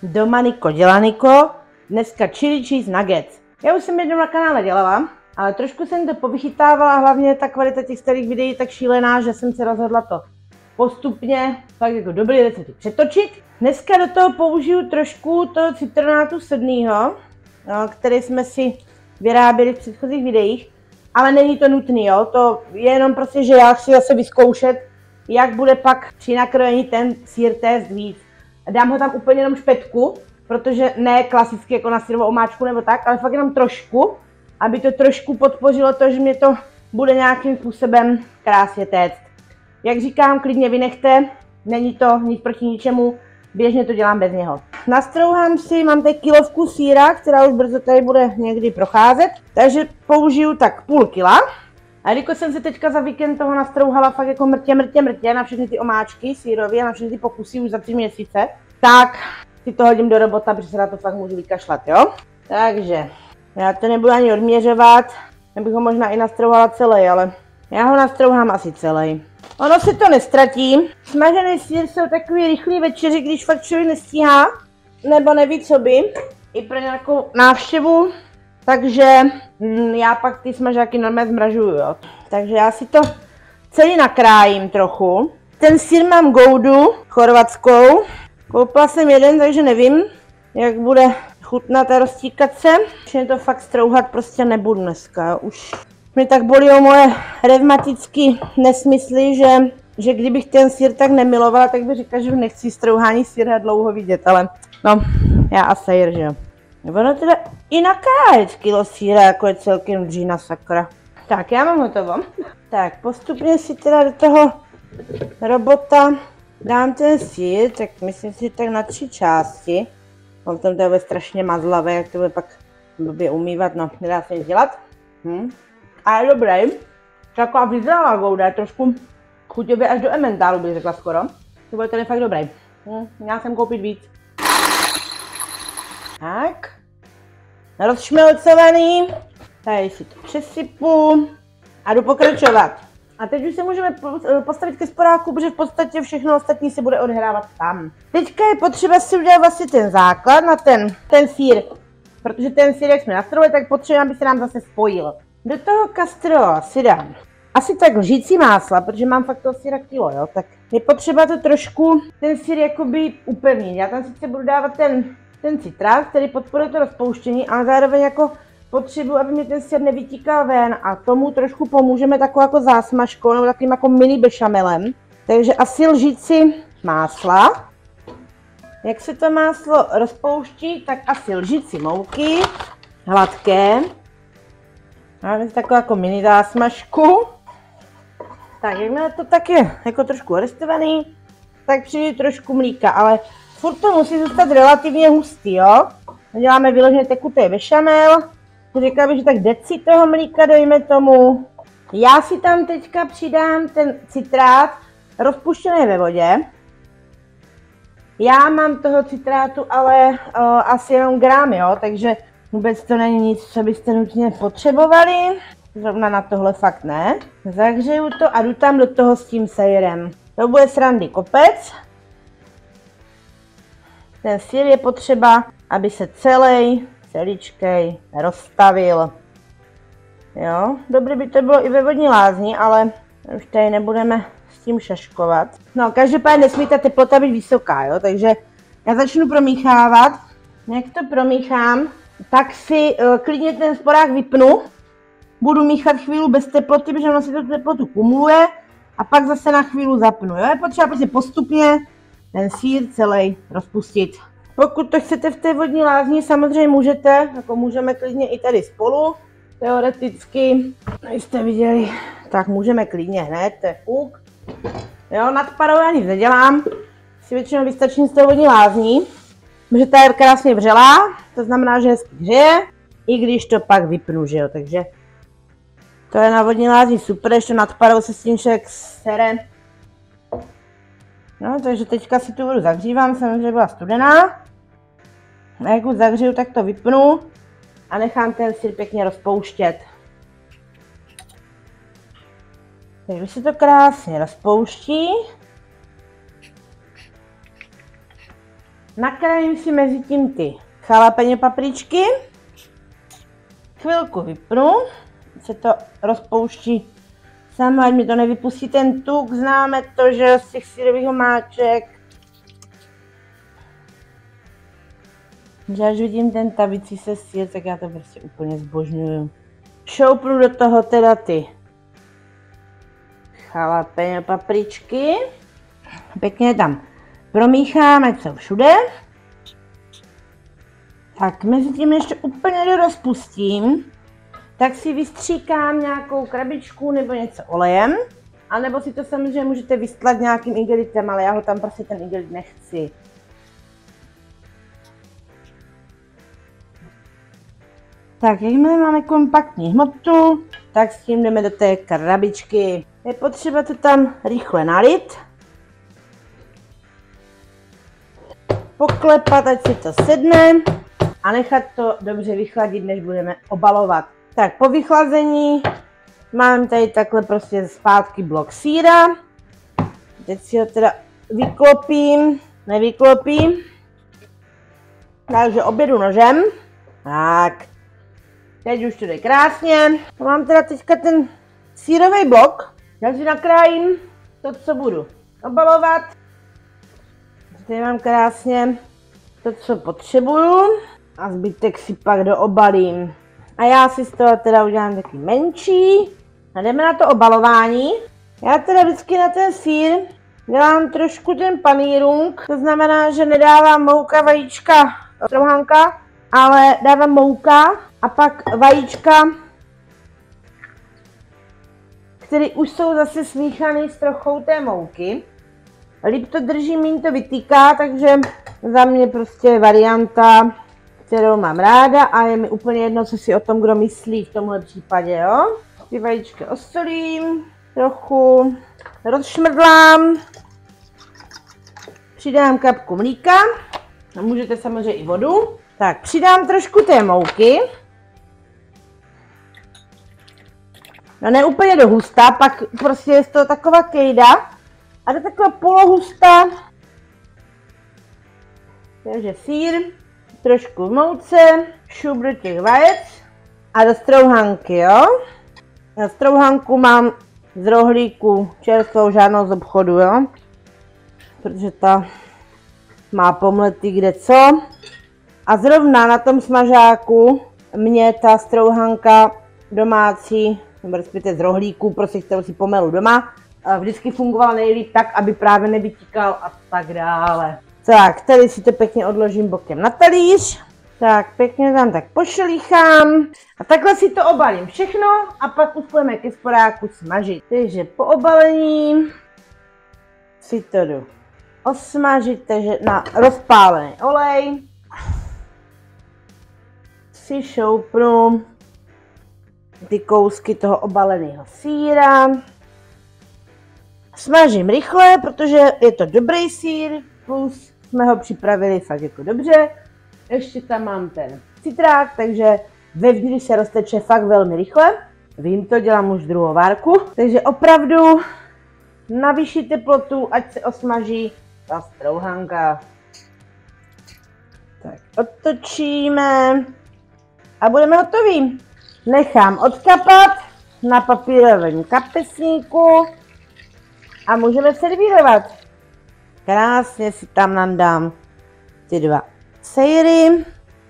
Doma Niko dělaniko, dneska chili cheese nuggets. Já už jsem jednou na kanále dělala, ale trošku jsem to povychytávala, hlavně ta kvalita těch starých videí je tak šílená, že jsem se rozhodla to postupně, tak jako dobrý recepty přetočit. Dneska do toho použiju trošku toho citronátu sodného, který jsme si vyráběli v předchozích videích, ale není to nutný, jo, to je jenom prostě, že já chci zase vyzkoušet, jak bude pak při nakrojení ten sýr test víc. Dám ho tam úplně jenom špetku, protože ne klasicky jako na syrovou omáčku nebo tak, ale fakt jenom trošku, aby to trošku podpořilo to, že mě to bude nějakým způsobem krásně téct. Jak říkám, klidně vynechte, není to nic proti ničemu, běžně to dělám bez něho. Nastrouhám si, mám tady kilovku sýra, která už brzo tady bude někdy procházet, takže použiju tak půl kila. A jelikož jsem se teďka za víkend toho nastrouhala fakt jako mrtě na všechny ty omáčky sýrově a na všechny ty pokusy už za 3 měsíce, tak si to hodím do robota, protože se na to fakt můžu vykašlat, jo? Takže já to nebudu ani odměřovat, já bych ho možná i nastrouhala celý, ale já ho nastrouhám asi celý. Ono se to nestratí. Smažený sýr jsou takový rychlý večeři, když fakt člověk nestíhá, nebo neví co by, i pro nějakou návštěvu. Takže já pak ty smažáky normálně zmražuju, jo. Takže já si to celý nakrájím trochu. Ten sýr mám Goudu chorvatskou. Koupila jsem jeden, takže nevím, jak bude chutnat a roztíkat se. Už to fakt strouhat prostě nebudu dneska, jo. Už mě tak bolí moje revmatické nesmysly, že kdybych ten sýr tak nemilovala, tak bych říkala, že nechci strouhání sýra dlouho vidět, ale no, já a sejr, že jo. Ono teda i nakrájet kilo sýra, jako je celkem dřína sakra. Tak, já mám hotovo. Tak, postupně si teda do toho robota dám ten sýr, tak myslím si tak na 3 části. On tam to bude strašně mazlavé, jak to bude pak blbě umývat, no, nedá se nic dělat. A je dobrý. Taková vyzrálá Gouda, trošku chuťově až do ementálu bych řekla skoro. To bude tady fakt dobrý. Měla jsem koupit víc. Tak. Rozšmelcovaný. Tady si to přesypu. A jdu pokračovat. A teď už se můžeme postavit ke sporáku, protože v podstatě všechno ostatní se bude odehrávat tam. Teďka je potřeba si udělat vlastně ten základ na ten sýr. Protože ten sýr, jak jsme nastrouhali, tak potřebujeme, aby se nám zase spojil. Do toho kastro si dám asi tak lžící másla, protože mám fakt toho sýra kilo, jo, tak je potřeba to trošku, ten sýr jakoby upevnit. Já tam sice budu dávat ten citrát, který podporuje to rozpouštění, ale zároveň jako potřebuji, aby mi ten sýr nevytíkal ven a tomu trošku pomůžeme takovou jako zásmažkou nebo takovým jako mini bešamelem. Takže asi lžíci másla. Jak se to máslo rozpouští, tak asi lžíci mouky, hladké. Máme takovou jako mini zásmažku. Tak, jakmile to tak je jako trošku restovaný, tak přijde trošku mlíka, ale furt to musí zůstat relativně hustý, jo. Děláme vyloženě tekutý bešamel. Říkala bych, že tak deci toho mlíka dejme tomu. Já si tam teďka přidám ten citrát rozpuštěný ve vodě. Já mám toho citrátu ale asi jenom gram, jo, takže vůbec to není nic, co byste nutně potřebovali. Zrovna na tohle fakt ne. Zahřeju to a jdu tam do toho s tím sejrem. To bude srandy kopec. Ten sýr je potřeba, aby se celíčkej rozstavil. Jo, dobrý by to bylo i ve vodní lázni, ale už tady nebudeme s tím šaškovat. No, každopádně nesmí ta teplota být vysoká, jo, takže já začnu promíchávat. Jak to promíchám, tak si klidně ten sporák vypnu. Budu míchat chvíli bez teploty, protože ono si tu teplotu kumuluje a pak zase na chvíli zapnu. Jo? Je potřeba prostě postupně ten sýr celý rozpustit. Pokud to chcete v té vodní lázni, samozřejmě můžete, jako můžeme klidně i tady spolu. Teoreticky, jste viděli, tak můžeme klidně hned, to je fuk. Jo, nad parou já nic nedělám, si většinou vystačím z té vodní lázní, protože ta je krásně vřelá, to znamená, že hezky hřeje, i když to pak vypnu, že jo, takže to je na vodní lázni super, ještě nad parou se s tím člověk sere. No, takže teďka si tu vodu zahřívám, samozřejmě byla studená. A jak už zahřeju, tak to vypnu a nechám ten sýr pěkně rozpouštět. Takže se to krásně rozpouští. Nakrájím si mezi tím ty jalapeňo papričky. Chvilku vypnu, se to rozpouští samo, ať mi to nevypustí ten tuk, známe to, že z těch syrových omáček. Že až vidím ten tavící se sýr, tak já to prostě úplně zbožňuju. Šoupnu do toho teda ty jalapeňo papričky. Pěkně tam promíchám, ať jsou všude. Tak mezi tím ještě úplně rozpustím, tak si vystříkám nějakou krabičku nebo něco olejem. A nebo si to samozřejmě můžete vystlat nějakým igelitem, ale já ho tam prostě ten igelit nechci. Tak, jakmile máme kompaktní hmotu, tak s tím jdeme do té krabičky. Je potřeba to tam rychle nalit. Poklepat, ať si to sedne a nechat to dobře vychladit, než budeme obalovat. Tak po vychlazení mám tady takhle prostě zpátky blok sýra. Teď si ho teda nevyklopím. Takže objedu nožem. Tak. Teď už to jde krásně. Mám teda teďka ten sýrový blok. Já si nakrájím to, co budu obalovat. Tady mám krásně to, co potřebuju. A zbytek si pak doobalím. A já si z toho teda udělám taky menší. A jdeme na to obalování. Já teda vždycky na ten sýr dělám trošku ten panírung. To znamená, že nedávám mouka, vajíčka, strouhanka, ale dávám mouka a pak vajíčka, které už jsou zase smíchané s trochou té mouky. Líp to drží, míň to vytýká, takže za mě prostě varianta, kterou mám ráda a je mi úplně jedno, co si o tom kdo myslí v tomhle případě, jo. Ty vajíčka osolím, trochu rozšmrdlám, přidám kapku mlíka a můžete samozřejmě i vodu. Tak, přidám trošku té mouky. No ne úplně do hustá, pak prostě je to taková kejda. A do taková polohustá. Takže sýr, trošku v mouce, šup do těch vajec a do strouhanky, jo. Na strouhanku mám z rohlíku čerstvou, žádnou z obchodu, jo. Protože ta má pomletý kde co. A zrovna na tom smažáku mě ta strouhanka domácí, nebo respektive z rohlíku, prostě kterou si pomelu doma, vždycky fungovala nejlíp tak, aby právě nevytíkal a tak dále. Tak, tady si to pěkně odložím bokem na talíř. Tak, pěkně tam tak pošelíchám. A takhle si to obalím všechno a pak už půjdeme ke sporáku smažit. Takže po obalení si to jdu osmažit, takže na rozpálený olej si šoupnu ty kousky toho obaleného sýra. Smažím rychle, protože je to dobrý sýr, plus jsme ho připravili fakt jako dobře. Ještě tam mám ten citrák, takže vevnitř se rozteče fakt velmi rychle. Vím to, dělám už druhou várku, takže opravdu na vyšší teplotu, ať se osmaží ta strouhanka. Tak otočíme a budeme hotoví. Nechám odkapat na papírovém kapesníku a můžeme servírovat. Krásně si tam nadám ty dva sejry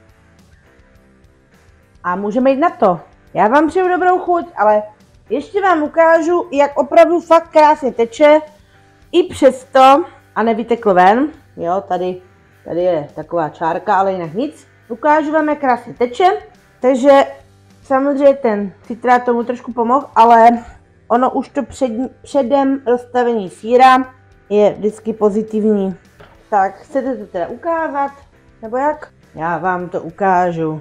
a můžeme jít na to. Já vám přeju dobrou chuť, ale ještě vám ukážu, jak opravdu fakt krásně teče i přesto a nevyteklo ven. Jo, tady je taková čárka, ale jinak nic. Ukážu vám, jak krásně teče, takže samozřejmě ten citrát tomu trošku pomohl, ale ono už to předem rozstavení sýra je vždycky pozitivní. Tak, chcete to teda ukázat? Nebo jak? Já vám to ukážu.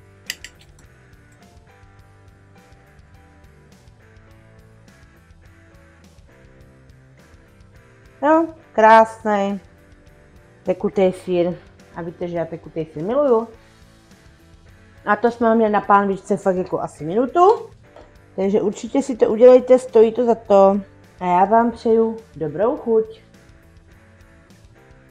Jo, krásný tekutý sýr. A víte, že já tekutý sýr miluju. A to jsme měli na pánvičce fakt jako asi minutu. Takže určitě si to udělejte, stojí to za to. A já vám přeju dobrou chuť.